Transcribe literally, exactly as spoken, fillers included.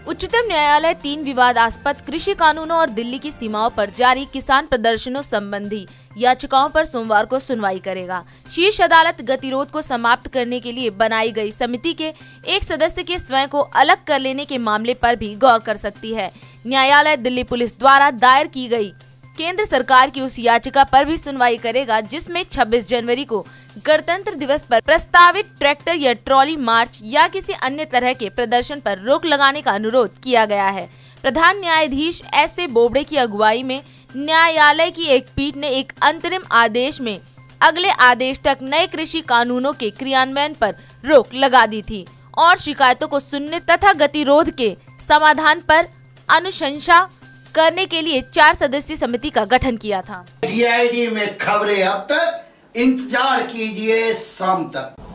उच्चतम न्यायालय तीन विवादास्पद कृषि कानूनों और दिल्ली की सीमाओं पर जारी किसान प्रदर्शनों संबंधी याचिकाओं पर सोमवार को सुनवाई करेगा। शीर्ष अदालत गतिरोध को समाप्त करने के लिए बनाई गई समिति के एक सदस्य के स्वयं को अलग कर लेने के मामले पर भी गौर कर सकती है। न्यायालय दिल्ली पुलिस द्वारा दायर की गई केंद्र सरकार की उस याचिका पर भी सुनवाई करेगा जिसमें छब्बीस जनवरी को गणतंत्र दिवस पर प्रस्तावित ट्रैक्टर या ट्रॉली मार्च या किसी अन्य तरह के प्रदर्शन पर रोक लगाने का अनुरोध किया गया है। प्रधान न्यायाधीश एस ए बोबडे की अगुवाई में न्यायालय की एक पीठ ने एक अंतरिम आदेश में अगले आदेश तक नए कृषि कानूनों के क्रियान्वयन पर रोक लगा दी थी और शिकायतों को सुनने तथा गतिरोध के समाधान पर अनुशंसा करने के लिए चार सदस्यीय समिति का गठन किया था। डी आई डी में खबरें अब तक, इंतजार कीजिए शाम तक।